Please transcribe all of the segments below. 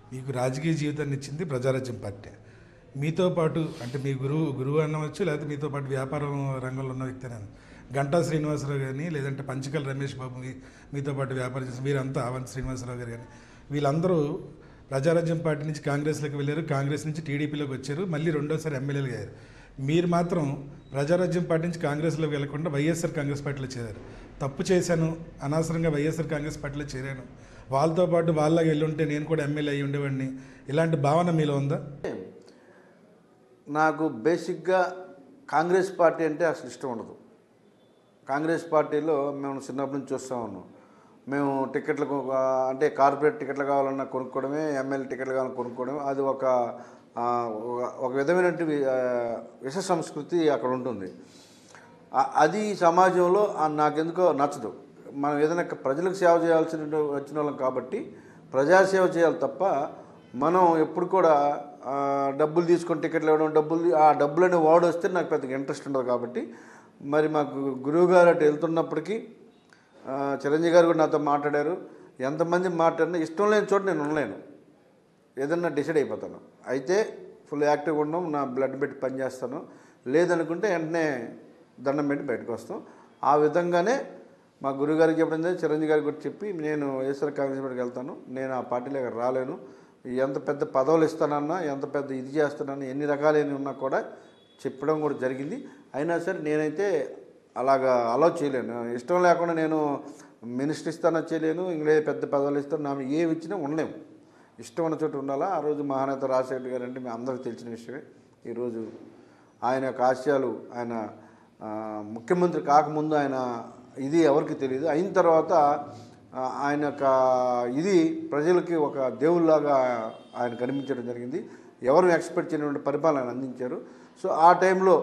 మీకు రాజకీయ జీవితాన్ని ఇచ్చింది ప్రజారాజ్యం పార్టీ. మీతో పాటు అంటే మీ గురువు అనవచ్చు, లేకపోతే మీతో పాటు వ్యాపారం రంగంలో ఉన్న వ్యక్తి గంటా శ్రీనివాసరావు గారిని, లేదంటే పంచకల్ రమేష్ బాబు మీతో పాటు వ్యాపారం చేసిన వీరంతా, అవంతి శ్రీనివాసరావు గారు కానీ, వీళ్ళందరూ ప్రజారాజ్యం పార్టీ నుంచి కాంగ్రెస్లోకి వెళ్ళారు, కాంగ్రెస్ నుంచి టీడీపీలోకి వచ్చారు, మళ్ళీ రెండోసారి ఎమ్మెల్యేలు అయ్యారు. మీరు మాత్రం ప్రజారాజ్యం పార్టీ నుంచి కాంగ్రెస్లోకి వెళ్లకుండా వైఎస్ఆర్ కాంగ్రెస్ పార్టీలో చేరారు. తప్పు చేశాను, అనవసరంగా వైఎస్ఆర్ కాంగ్రెస్ పార్టీలో చేరాను, వాళ్ళతో పాటు వాళ్ళకి వెళ్ళుంటే నేను కూడా ఎమ్మెల్యే అయ్యి ఉండేవాడిని, ఇలాంటి భావన మీలో ఉందా? నాకు బేసిక్గా కాంగ్రెస్ పార్టీ అంటే అసలు ఇష్టం ఉండదు. కాంగ్రెస్ పార్టీలో మేము చిన్నప్పటి నుంచి చూస్తూ ఉన్నాం. మేము టికెట్లకు అంటే కార్పొరేట్ టికెట్లు కావాలన్నా కొనుక్కోవడమే, ఎమ్మెల్యే టికెట్లు కావాలన్నా కొనుక్కోవడమే, అది ఒక విధమైనటువంటి విష సంస్కృతి అక్కడ ఉంటుంది. అది సమాజంలో నాకెందుకో నచ్చదు. మనం ఏదైనా ప్రజలకు సేవ చేయాల్సిన వచ్చిన వాళ్ళం కాబట్టి ప్రజాసేవ చేయాలి తప్ప మనం ఎప్పుడు కూడా డబ్బులు తీసుకొని టికెట్లు ఇవ్వడం, డబ్బులని వాడు వస్తే నాకు పెద్దగా ఇంట్రెస్ట్ ఉండదు. కాబట్టి మరి మాకు గురువుగారు అటు వెళ్తున్నప్పటికీ చిరంజీవి గారు కూడా నాతో మాట్లాడారు. ఎంతమంది మాట్లాడినా ఇష్టం లేని చోట నేను ఉండలేను, ఏదన్నా డిసైడ్ అయిపోతాను. అయితే ఫుల్ యాక్టివ్గా ఉండడం, నా బ్లడ్ పెట్టి పనిచేస్తాను, లేదనుకుంటే వెంటనే దండం పెట్టి బయటకు వస్తాం. ఆ విధంగానే మా గురువుగారికి చెప్పడం, చిరంజీవి గారికి కూడా చెప్పి నేను వైఎస్ఆర్ కాంగ్రెస్ పార్టీకి వెళ్తాను, నేను ఆ పార్టీలోకి రాలేను, ఎంత పెద్ద పదవులు ఇస్తానన్నా, ఎంత పెద్ద ఇది చేస్తానన్నా, ఎన్ని రకాలైన ఉన్నా కూడా చెప్పడం కూడా జరిగింది. అయినా సరే నేనైతే అలాగా అలౌ చేయలేను. ఇష్టం లేకుండా నేను మినిస్టర్ ఇస్తానో చేయలేను, ఇంగ్లీష్ పెద్ద పదవులు ఇస్తాను, నా ఏమి ఇచ్చినా ఉండలేము. ఇష్టం ఉన్న చోట ఉండాలా. ఆ రోజు మహానేత రాజశేఖర్ గారు అంటే మీ అందరికీ తెలిసిన విషయమే. ఈరోజు ఆయన యొక్క ఆశయాలు, ఆయన ముఖ్యమంత్రి కాకముందు ఆయన ఇది ఎవరికి తెలియదు, అయిన తర్వాత ఆయన యొక్క ఇది ప్రజలకి ఒక దేవుళ్ళలాగా ఆయన కనిపించడం జరిగింది. ఎవరు ఎక్స్పెక్ట్ చేయనటువంటి పరిపాలన అందించారు. సో ఆ టైంలో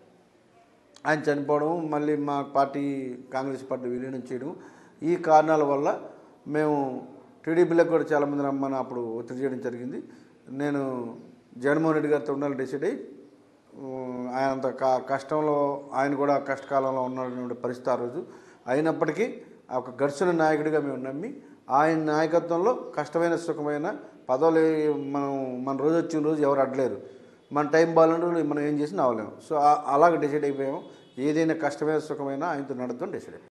ఆయన చనిపోవడం, మళ్ళీ మా పార్టీ కాంగ్రెస్ పార్టీ విలీనం చేయడం, ఈ కారణాల వల్ల మేము టీడీపీలో కూడా చాలామంది రమ్మని అప్పుడు ఒత్తిడి చేయడం జరిగింది. నేను జగన్మోహన్ రెడ్డి గారితో ఉండాలని డిసైడ్ అయ్యి, ఆయన అంత కష్టంలో, ఆయన కూడా కష్టకాలంలో ఉన్నటువంటి పరిస్థితి ఆ రోజు అయినప్పటికీ ఒక ఘర్షణ నాయకుడిగా మేము నమ్మి, ఆయన నాయకత్వంలో కష్టమైన సుఖమైన పదవులు మన రోజు వచ్చిన రోజు ఎవరు అడ్డలేరు, మన టైం బాగుండే మనం ఏం చేసినా అవ్వలేము. సో అలాగ డిసైడ్ అయిపోయాము. ఏదైనా కష్టమైన సుఖమైన ఆయనతో నడుద్దాం డిసైడ్ అయిపోయాం.